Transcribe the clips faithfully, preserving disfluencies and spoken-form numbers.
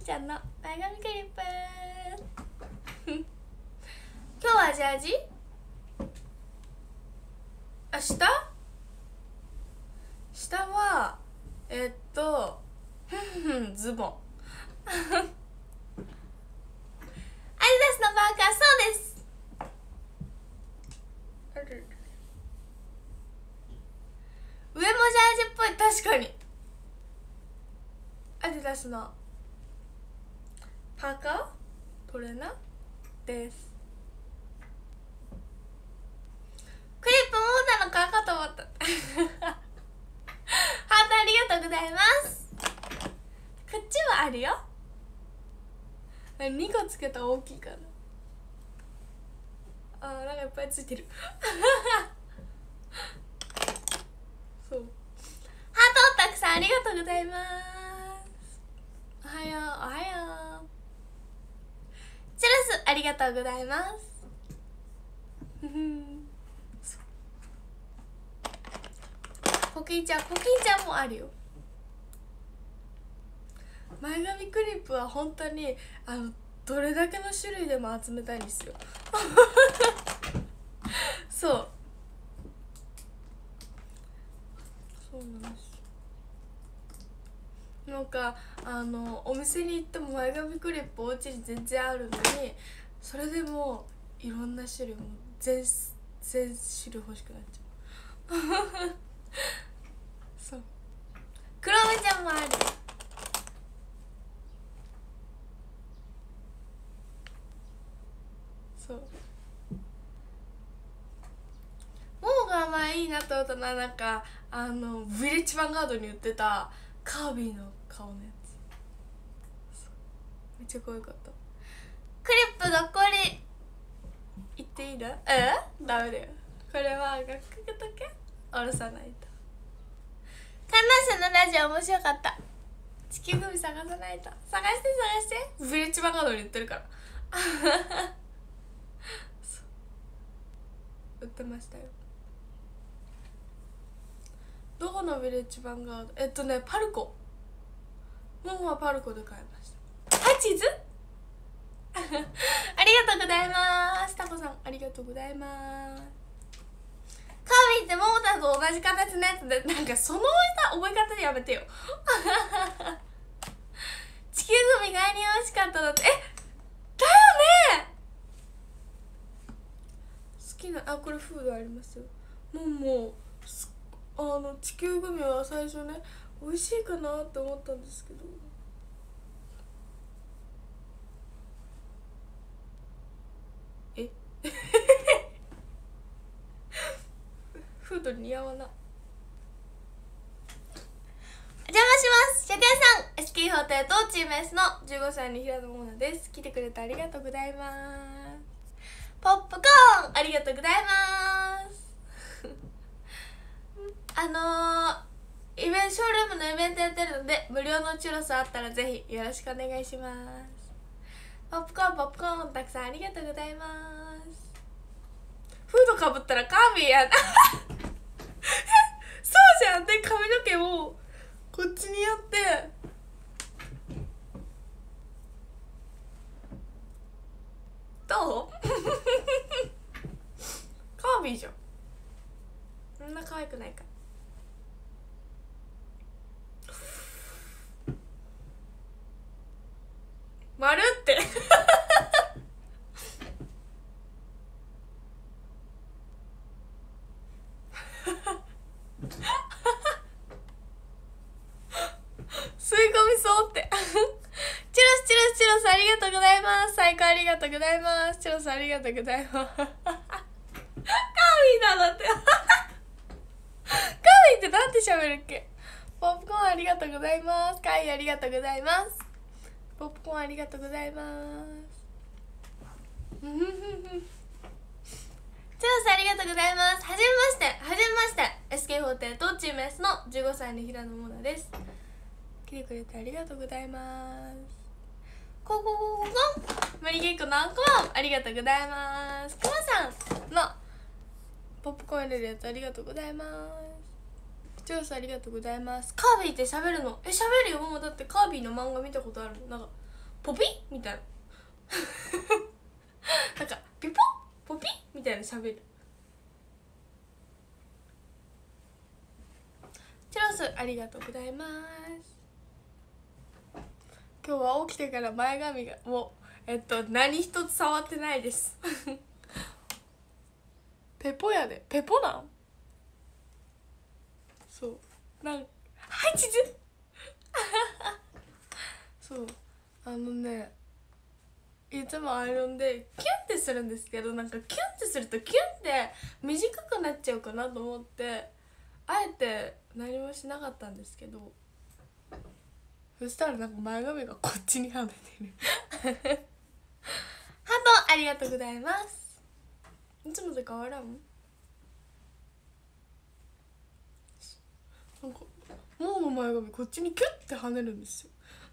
ちゃんの前髪クリップ今日はジャージ？あ、下？下はえっとズボンアディダスのパーカー、そうです。上もジャージっぽい、確かに。アディダスのパーカートレーナーです。クリップモーターの顔かと思ったハートありがとうございます。こっちはあるよ。にこつけたら大きいかな。あー、なんかいっぱいついてるそう、ハートたくさんありがとうございます。おはよう、おはよう。チュルスありがとうございますコキンちゃん、コキンちゃんもあるよ。前髪クリップは本当にあのどれだけの種類でも集めたいんですよそうそうなんです。なんかあのお店に行っても前髪クリップお家に全然あるのに、それでもいろんな種類も全全種類欲しくなっちゃうそうクロムちゃんもある。そうももが前いいなと思ったのは、なんかあのヴィレッジヴァンガードに売ってたカービィの顔のやつ、めっちゃ可愛かった。クリップがこれ言っていいの？え？ダメだよ。これは楽曲だけ下ろさないと。観覧車のラジオ面白かった。地球グミ探さないと。探して探して。ヴィレッジヴァンガードに売ってるから売ってましたよ。どこのヴィレッジヴァンガード？えっとね、パルコ。ももはパルコで買いました。はい、チーズありがとうございます。タコさんありがとうございます。カービィってももたと同じ形のやつで、なんかその覚え方でやめてよ地球グミがに美味しかったのって、えだよね。好きな、あ、これフードありますよ。もうもうあの地球グミは最初ね美味しいかなって思ったんですけどえフード似合わな。お邪魔します。シャテさん、エスケー 法廷とチーム S のじゅうごさいの平野モナです。来てくれてありがとうございます。ポップコーンありがとうございますあのー、イベントショールームのイベントやってるので、無料のチュロスあったらぜひよろしくお願いします。ポップコーンポップコーンたくさんありがとうございます。フードかぶったらカービィやんそうじゃん。で髪の毛をこっちにやってどうカービィじゃん。そんな可愛くないか。丸って吸い込みそうってチュロスチュロスチュロスありがとうございます。最高ありがとうございます。チュロスありがとうございますカービィだってカービィってなんて喋るっけ。ポップコーンありがとうございます。カイありがとうございます。ポップコーンありがとうございますチュロスありがとうございます。はじめましてはじめまして エスケー 法廷とチーム S のじゅうごさいの平野モナです。来てくれてありがとうございます。コココココンマリゲイコのアンコンありがとうございます。クマさんのポップコーン入れるやつありがとうございます。チュロスありがとうございます。カービィって喋るの？え、喋るよ。もうだってカービィの漫画見たことある。なんかポピみたいななんかピポポピみたいな喋る。チュロスありがとうございます。今日は起きてから前髪がもうえっと何一つ触ってないですペポやで。ペポなん？そうなんはい地図そうあのねいつもアイロンでキュンってするんですけど、なんかキュンってするとキュンって短くなっちゃうかなと思ってあえて何もしなかったんですけど、そしたらなんか前髪がこっちにはめてるハートありがとうございます。いつもと変わらん？なんかもうの前髪こっちにキュッて跳ねるんですよ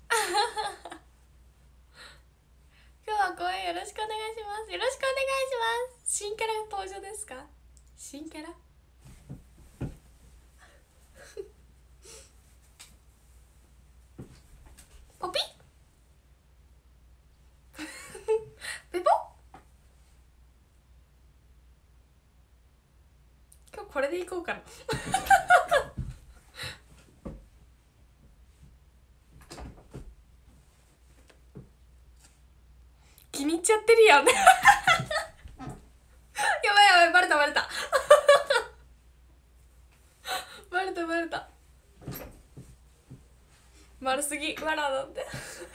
今日は公演よろしくお願いします。よろしくお願いします。新キャラ登場ですか？新キャラポピペポ今日これでいこうかな気に入っちゃってるやんやばいやばいバレたバレたバレたバレた丸すぎわらだって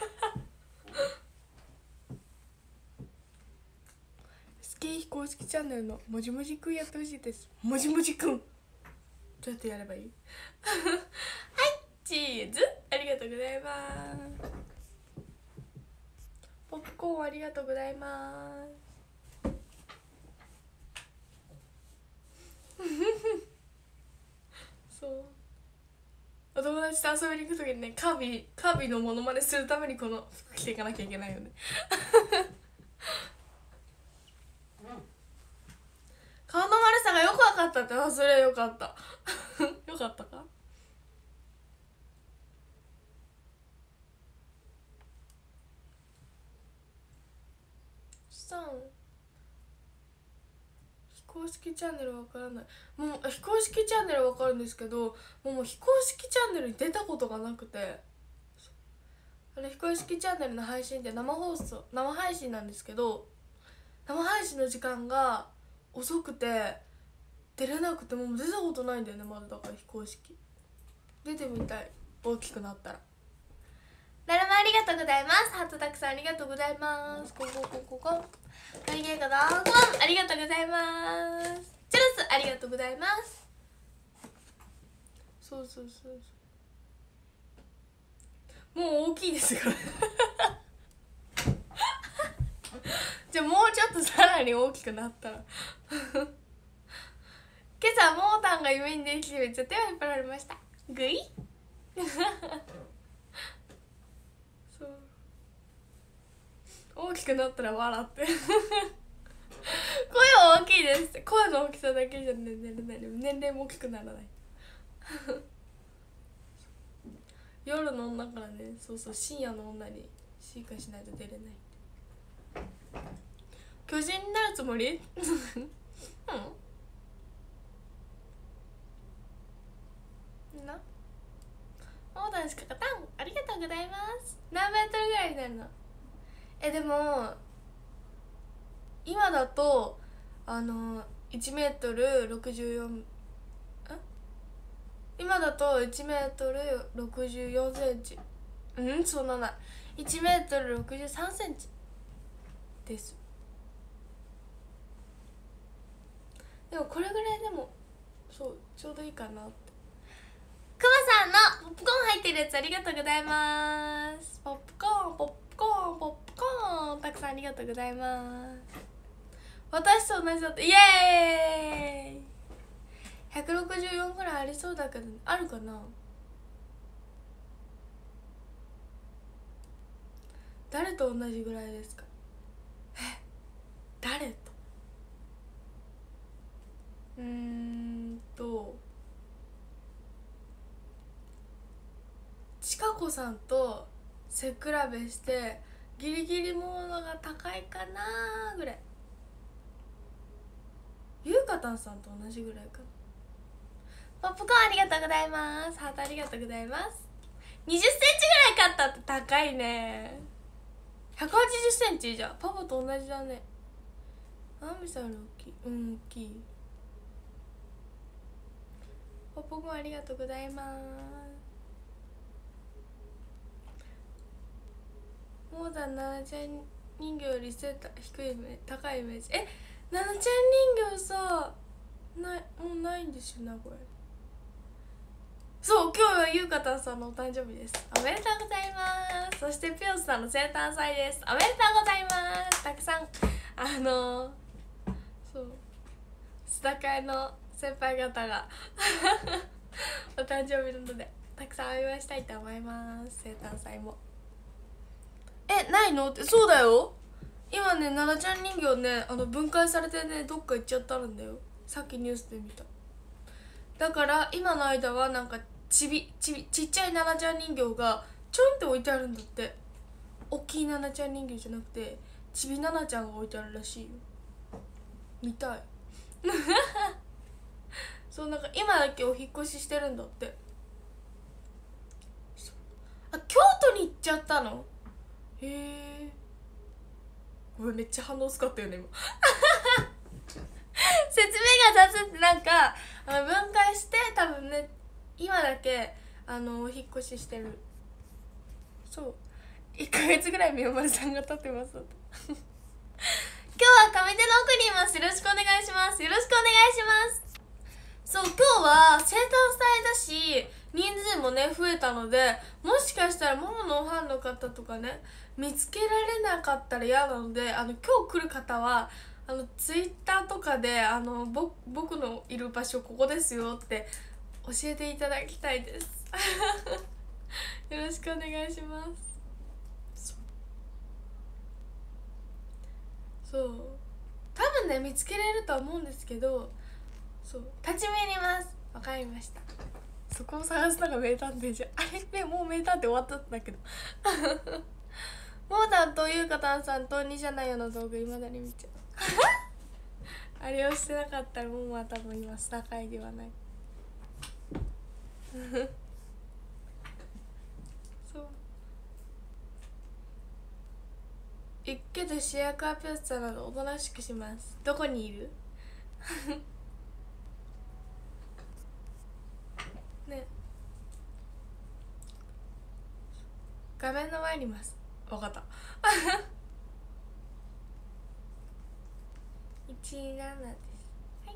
スケー公式チャンネルのもじもじくんやってほしいです。もじもじくんどうやってやればいいはいチーズありがとうございます。ポップコーンありがとうございますそうお友達と遊びに行く時にねカービィカービィのモノマネするためにこの服着ていかなきゃいけないよね顔の丸さがよく分かったって。あそれよかったよかったか。さん非公式チャンネルわからない。もう非公式チャンネルわかるんですけど、もう非公式チャンネルに出たことがなくて、あれ非公式チャンネルの配信って生放送生配信なんですけど、生配信の時間が遅くて出れなくて、もう出たことないんだよねまだ。だから非公式出てみたい、大きくなったら。だるまありがとうございます。ハートたくさんありがとうございます。こここここありがとうございます。ありがとうございます。チュロスありがとうございます。そうそうそうそうもう大きいですからじゃあもうちょっとさらに大きくなったら今朝モータンが夢に出てきてめっちゃ手を引っ張られました。グイそう大きくなったら笑って声は大きいですって。声の大きさだけじゃ、ね、ねね年齢も大きくならない夜の女からね、そうそう深夜の女に進化しないと出れない。巨人になるつもりうんなオーダーしか勝たん。ありがとうございます。何メートルぐらいになるの？えでも今だとあのいちメートルろくじゅうよん、ん今だといちメートルろくじゅうよんセンチ、うんそんなないいちメートルろくじゅうさんセンチです。でもこれぐらいでもそうちょうどいいかなって。くまさんのポップコーン入ってるやつありがとうございます。ポップコーンポップコーンポップコーンたくさんありがとうございます。私と同じだった。イエーイ。ひゃくろくじゅうよんぐらいありそうだけど、あるかな。誰と同じぐらいですか？え誰とうーんとちかこさんと背比べしてギリギリものが高いかなぐらい。ゆうかたんさんと同じぐらいかな。ポップコーンありがとうございます。ハートありがとうございます。にじゅっセンチぐらい買ったって高いね。ひゃくはちじゅっセンチじゃパパと同じだね。あみさんより大きい。うん大きい。ポップコーンありがとうございます。もうだななちゃん人形より背低いイメージ高いイメージ。えななちゃん人形さないもうないんですよ名古屋。そう今日はゆうかたんさんのお誕生日です。おめでとうございます。そしてピオスさんの生誕祭です。おめでとうございます。たくさんあのー、そう須田会の先輩方がお誕生日なのでたくさんお祝いしたいと思います。生誕祭もえないのってそうだよ。今ね奈々ちゃん人形ねあの分解されてねどっか行っちゃったんだよ。さっきニュースで見た。だから今の間はなんかちびちびちっちゃい奈々ちゃん人形がちょんって置いてあるんだって。大きい奈々ちゃん人形じゃなくてちび奈々ちゃんが置いてあるらしいよ。見たいそうなんか今だけお引っ越ししてるんだって。あ京都に行っちゃったの。へえごめんめっちゃ反応薄かったよね今説明が雑ってなんかあの分解して多分ね今だけあのお引っ越ししてる。そういっかげつぐらいみおまるさんが経ってます今日は上手の奥にいます。よろしくお願いします。よろしくお願いします。そう今日は生誕祭だし人数もね増えたのでもしかしたらもものファンの方とかね見つけられなかったら嫌なのであの今日来る方はあのツイッターとかであのぼ僕のいる場所ここですよって教えていただきたいですよろしくお願いします。そう多分ね見つけれるとは思うんですけどそう立ち見にいます。わかりました。そこを探すのが名探偵じゃんあれねもう名探偵終わったんだけどモータンとゆうかたんさんとにじゃないよの動画いまだに見ちゃうあれをしてなかったらももは多分今スタ会ではないそう行くけど主役はピョッツァなどおとなしくします。どこにいるね画面の前にいます。分かったいちじゅうななです。はい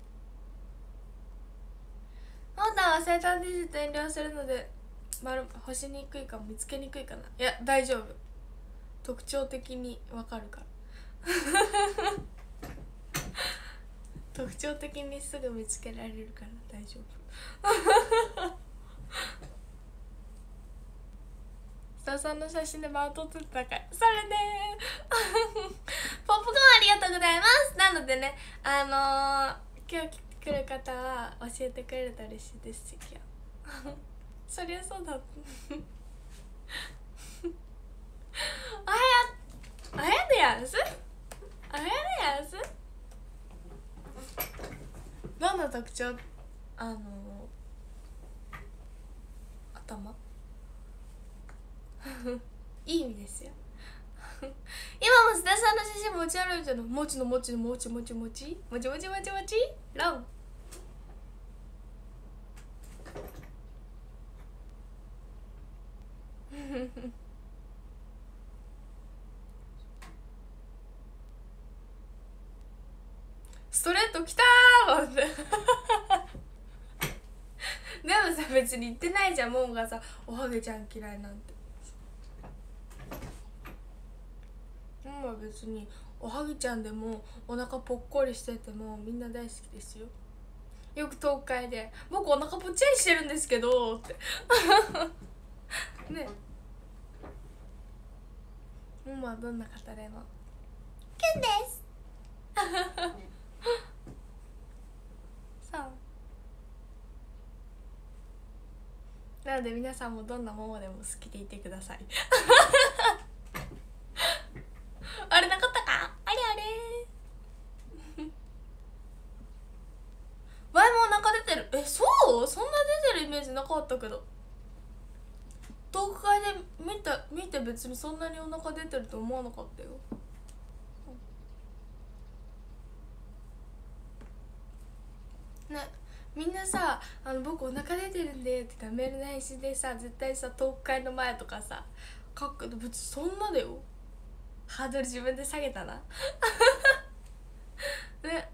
モータンは生誕ディジット遠慮するので丸干しにくいかも見つけにくいかな。いや大丈夫特徴的に分かるから特徴的にすぐ見つけられるから大丈夫スタさんの写真でマウント取ってたからそれねポップコーンありがとうございます。なのでねあのー、今日来る方は教えてくれると嬉しいです今日そりゃそうだあやあやでやんすあやでやんすどんな特徴あのー、頭いい意味ですよ今も須田さんの写真持ち歩いてるのもちのもちのもちもちもちもちもちもちもちロンストレートきたーってでもさ別に言ってないじゃんももがさおはげちゃん嫌いなんて。ももは別におはぎちゃんでもお腹ぽっこりしててもみんな大好きですよ。よく東海で「僕お腹ぽっちゃりしてるんですけど」ってねえももはどんな方でもキュンですそうなので皆さんもどんなももでも好きでいてくださいったけど、トーク会で見た見て別にそんなにお腹出てると思わなかったよ。ね、みんなさ、あの僕お腹出てるんでって言ったらメールの返信でさ、絶対さトーク会の前とかさ書くけど、別にそんなだよ。ハードル自分で下げたなね。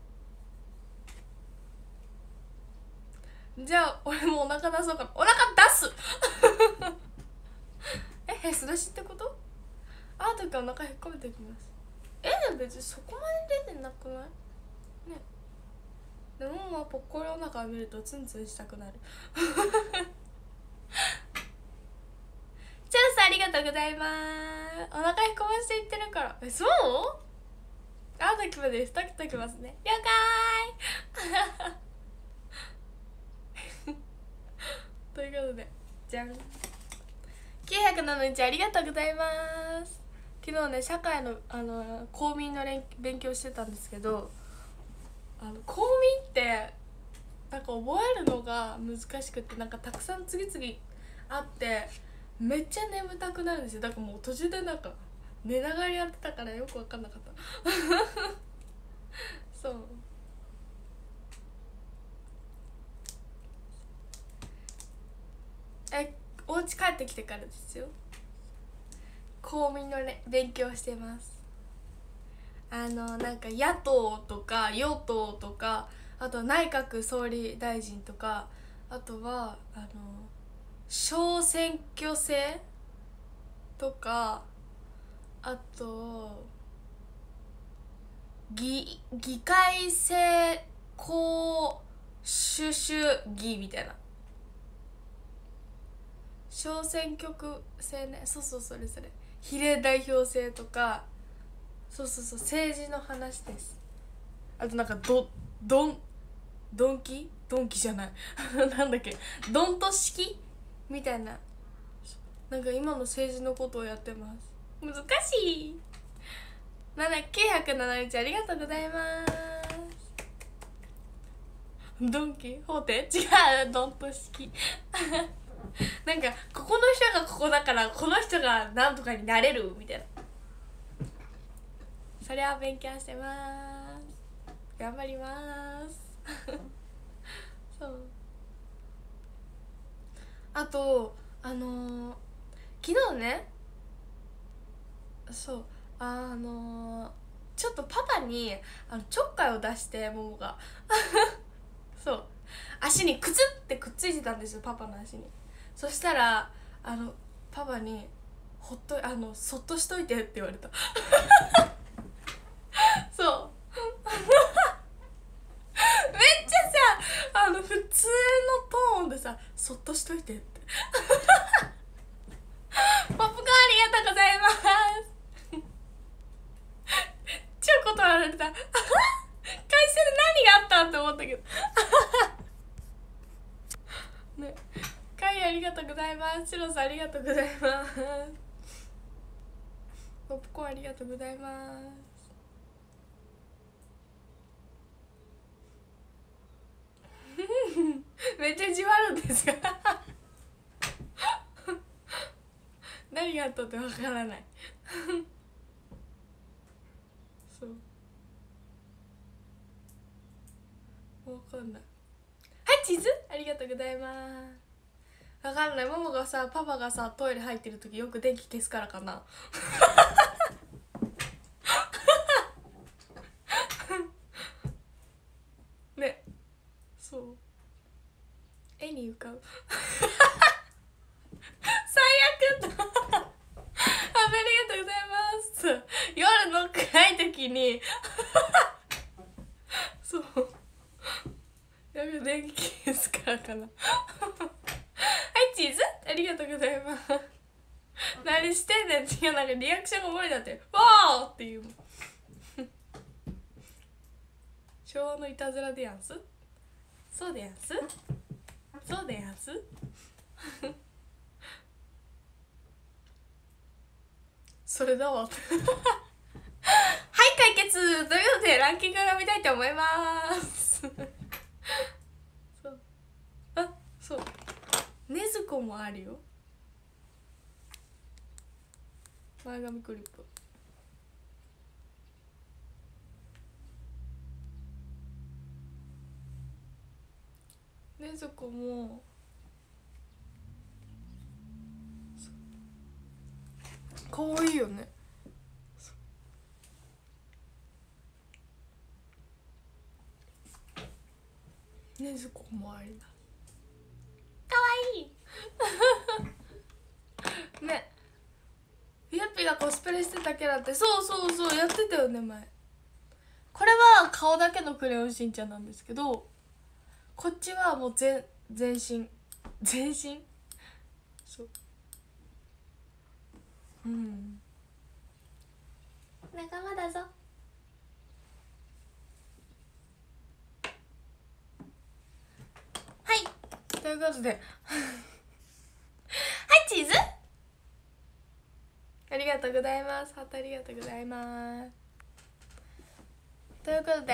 じゃあ俺もお腹出そうかな。お腹出すえ、へそ出しってこと？あとからお腹へっこめていきます。え、でも別にそこまで出てなくないね。でもまあぽっこりお腹を見るとツンツンしたくなるチュースありがとうございます。お腹へこましていってるから。え、そう？あときまでです。ときときますね。了解ということで、じゃん、きゅうひゃくななじゅういちありがとうございます。昨日ね、社会のあの公民の勉強してたんですけど、あの公民ってなんか覚えるのが難しくて、なんかたくさん次々あってめっちゃ眠たくなるんですよ。だからもう途中でなんか寝ながらやってたからよく分かんなかったそう、え、お家帰ってきてからですよ。公民の、ね、勉強してます。あのなんか野党とか与党とか、あと内閣総理大臣とか、あとはあの小選挙制とか、あと議議会制公主主義みたいな、小選挙区制ね、そうそう、それそれ、比例代表制とか、そうそうそう、政治の話です。あとなんかどどんドンキドンキじゃないなんだっけ、ドンと式みたいな、なんか今の政治のことをやってます。難しい。ななきゅうひゃくななじゅういちありがとうございます。ドンキホーテ違う、ドンと式なんかここの人がここだからこの人がなんとかになれるみたいな、それは勉強してます。頑張りますそう、あとあのー、昨日ね、そう、あのー、ちょっとパパにあのちょっかいを出して、ももがそう足にクツってくっついてたんですよ、パパの足に。そしたらあのパパにほっとあのそっとしといてって言われたそうめっちゃさ、あの普通のトーンでさ、そっとしといてってポップコーンありがとうございます超断られた会社で何があったって思ったけどね、カイありがとうございます。シロさんありがとうございますポップコーンありがとうございますめっちゃじわるんですが何があったってわからないそうわかんない。はい、チーズありがとうございます。わかんない。ママがさ、パパがさトイレ入ってる時よく電気消すからかなね、そう絵に浮かぶ最悪だあ、ありがとうございます。夜の暗い時にそうやべ、電気消すからかなはい、チーズありがとうございます何してんねん。違う、なんかリアクションが無理だってわーっていう昭和のいたずらでやんす。そうでやんす。そうでやんすそれだわはい解決ということでランキングが見たいと思いますそう、あ、そうねずこもあるよ。前髪クリップ。ねずこもかわいいよね。ねずこもあります。かわいいね。ゆっぴがコスプレしてたキャラって、そうそうそうやってたよね前。これは顔だけのクレヨンしんちゃんなんですけど、こっちはもう全全身全身そう、うん、仲間だぞ。はい、ということではいチーズありがとうございます。ハートありがとうございます。ということで今日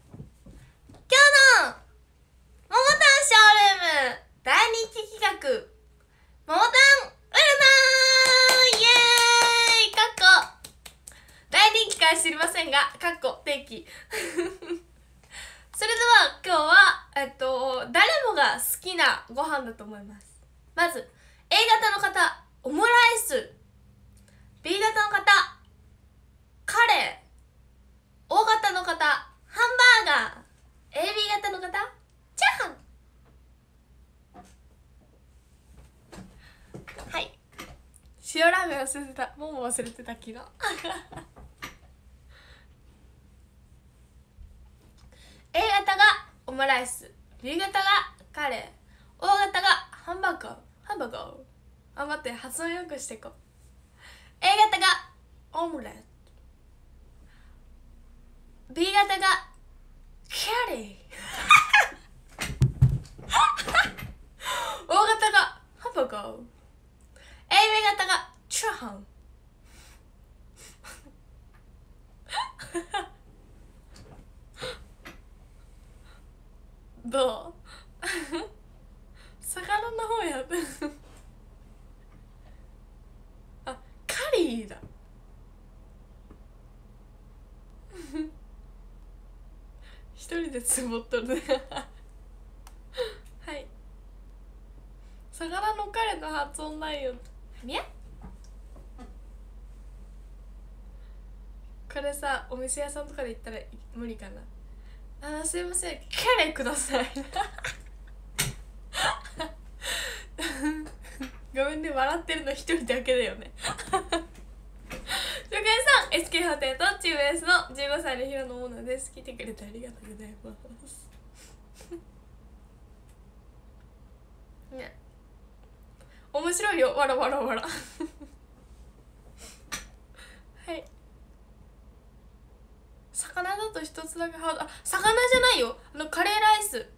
のももたんショールーム大人気企画ももたん占いイエーイかっこ大人気かは知りませんがかっこ定期それでは今日はえっと誰もが好きなご飯だと思います。まず A 型の方オムライス、 B 型の方カレー、 O 型の方ハンバーガー、 エービー 型の方チャーハン。はい、塩ラーメン忘れてた。もも忘れてた昨日A 型がオムライス、 B 型がカレー、 O 型がハンバーガーハンバーガーあ、待って、発音よくしていこう。 A 型がオムレット、 B 型がキャリーO 型がハンバーガー、 エービー 型がチャーハンどう魚の方やあ、カリーだ一人でつぼっとるねはい、魚の彼の発音ないよ。みやこれさ、お店屋さんとかで言ったら無理かな。あー、すいません、キャレくださいごめんね、笑ってるの一人だけだよねしょかいさん、エスケー ホテルとチーム S のじゅうごさいの平野モナです。来てくれてありがとうございますね、面白いよ、わらわらわらはい、魚だと一つだけハード。あ、魚じゃないよ、あのカレーライス。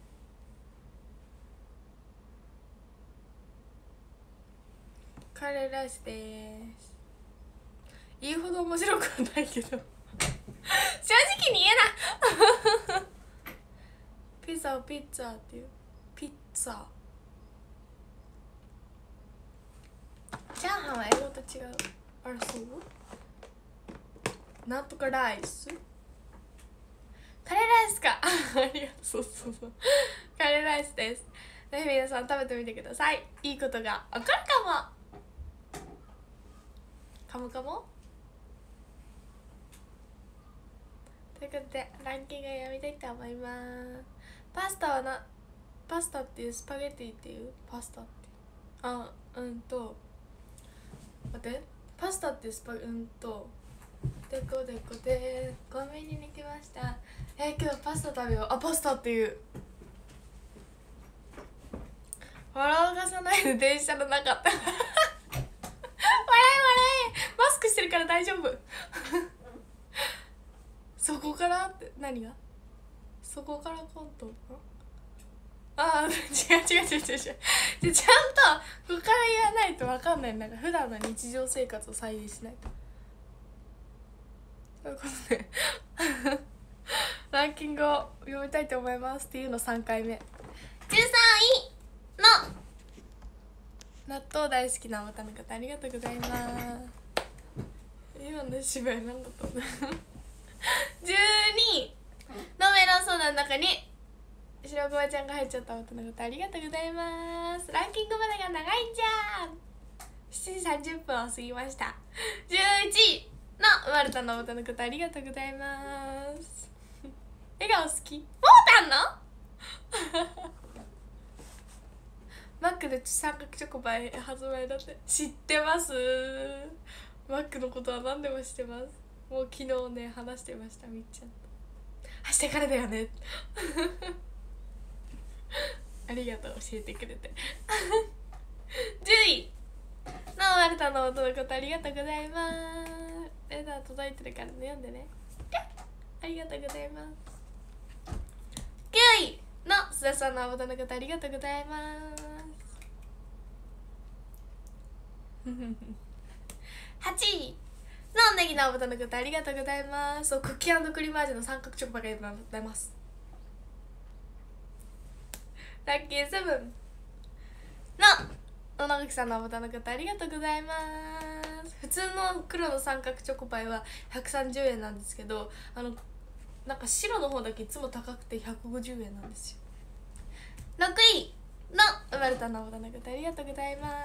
カレーライスでーす。言うほど面白くはないけど正直に言えないピザをピッツァっていう、ピッツァ。チャーハンは英語と違う。あれそう、なんとかライス、カレーライスかありがとう、そうそうそうカレーライスです。ぜひ皆さん食べてみてください。いいことが分かるかもかもかも。ということでランキングを読みたいと思います。パスタはな、パスタっていうスパゲティっていうパスタってあ、うんと待って、パスタっていうスパうんとでこでこでコンビニに来ました。えー、今日パスタ食べよう。あ、パスタっていう笑わかさないで電車の中って笑い笑い、マスクしてるから大丈夫そこからって何が、そこからコントああ違う違う違う違う違うちゃんとここから言わないと分かんない。なんか普段の日常生活を再現しないと。ということでランキングを読みたいと思いますっていうのさんかいめ。じゅうさんいの納豆大好きなお方の方ありがとうございます。今の芝居何だったんだじゅうにのメロンソーダの中に白ごまちゃんが入っちゃったお方の方ありがとうございます。ランキングまでが長いじゃん。しちじさんじゅっぷんを過ぎました。じゅういちいの生まれたのお方の方ありがとうございます笑顔好き。もうたんのマックで三角チョコパイ発売だって。知ってます。マックのことは何でも知ってます。もう昨日ね話してました。みっちゃんと明日からだよねありがとう教えてくれてじゅういのマルタの音のことありがとうございます。レター届いてるからね読んでね。ありがとうございます。きゅういの須田さんの音のことありがとうございますはちいのネギの音のことありがとうございます。そうクッキー&クリーム味の三角チョコパイが出ます。ラッキーセブンの野々口さんのボタンの方ありがとうございます。普通の黒の三角チョコパイはひゃくさんじゅうえんなんですけど、あのなんか白の方だけいつも高くてひゃくごじゅうえんなんですよ。ろくいの生まれたのボタンの方ありがとうございます。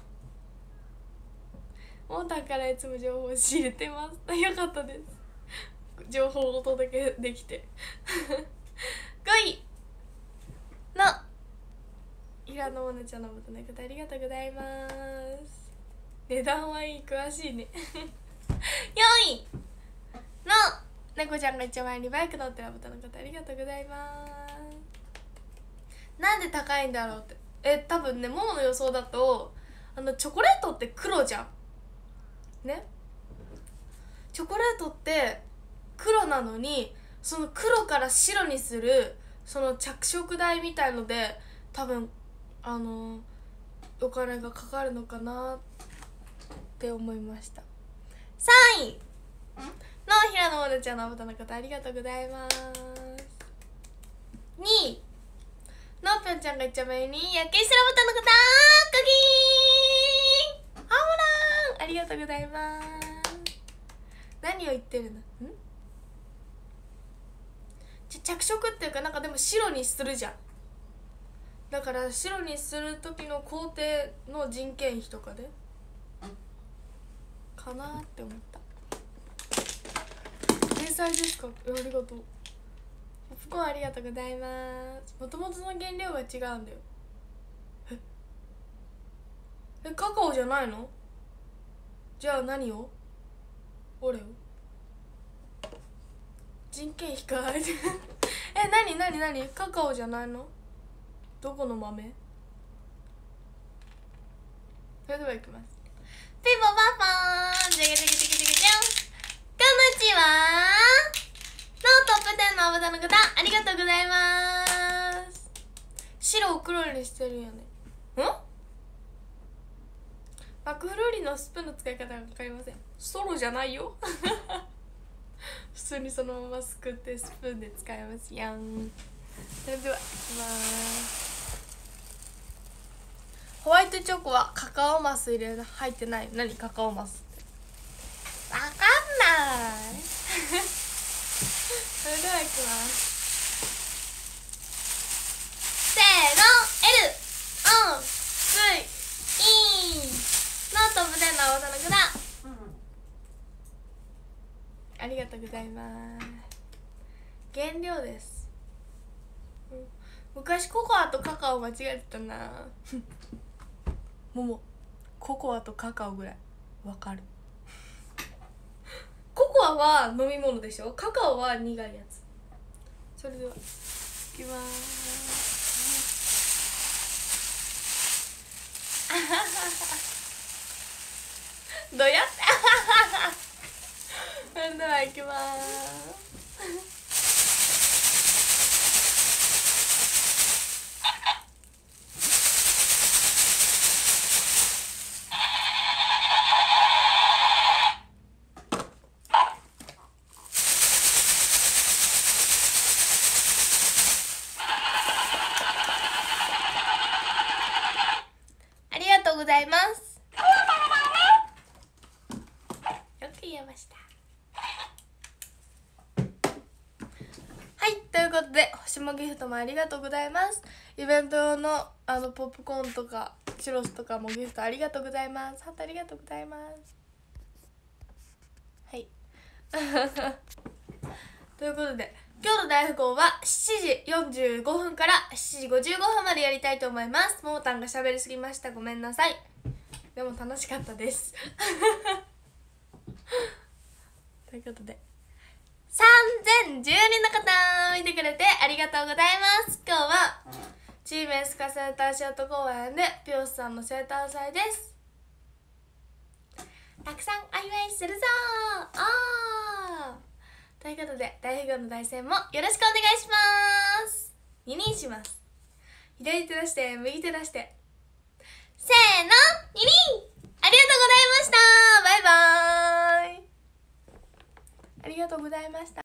モーターからいつも情報を仕入れてます。よかったです。情報をお届けできてごいの平野モネちゃんのボタンの方ありがとうございます。値段はいい、詳しいねよんいの猫ちゃんが一番前にバイク乗ってるボタンの方ありがとうございます。なんで高いんだろうって、え多分ね、モモの予想だとあのチョコレートって黒じゃんね。チョコレートって黒なのに、その黒から白にするその着色代みたいので多分あのお金がかかるのかなって思いました。さんいの平野モネちゃんのボタンの方ありがとうございます。にいのぴょんちゃんが一番上に焼けしらボタンの方カキーンあほらんありがとうございます。何を言ってるのんち着色っていうかなんかでも白にするじゃん。だから白にする時の工程の人件費とかでかなって思った。天才ですか。ありがとう。ポップコーンありがとうございます。もともとの原料が違うんだよ。ええカカオじゃないの？じゃあ何を？オレオ？人件費かえ何何何カカオじゃないの？どこの豆？それではいきます。ピボパパーンジャガジャガジャガジャガジャンこんにちはのトップテンのおぶたの方ありがとうございます。白を黒にしてるよね。んマクフルーリーのスプーンの使い方が分かりません。ストローじゃないよ普通にそのまますくってスプーンで使いますやん。それではいきます。ホワイトチョコはカカオマス入れ入ってない。何カカオマスってわかんないそれではいきます。せーの L オンスイーンのトップテンのおたのくだ、うん、ありがとうございます。原料です、うん、昔ココアとカカオ間違えてたなももココアとカカオぐらいわかるココアは飲み物でしょ、カカオは苦いやつ。それではいきまーすどうやってそれではいきまーすえました。はい、ということで星もギフトもありがとうございます。イベント用のあのポップコーンとかチュロスとかもギフトありがとうございます。ハートありがとうございます。はいということで今日の大富豪はしちじよんじゅうごふんからしちじごじゅうごふんまでやりたいと思います。ももたんが喋りすぎました、ごめんなさい。でも楽しかったですということでさんぜんじゅうにんの方見てくれてありがとうございます。今日はチームエスカセンターショート公園でピョースさんの生誕祭です。たくさんお祝いするぞー。あーということで大富豪の大戦もよろしくお願いします。ににんします。左手出して右手出してせーのににん。ありがとうございました。バイバーイ。ありがとうございました。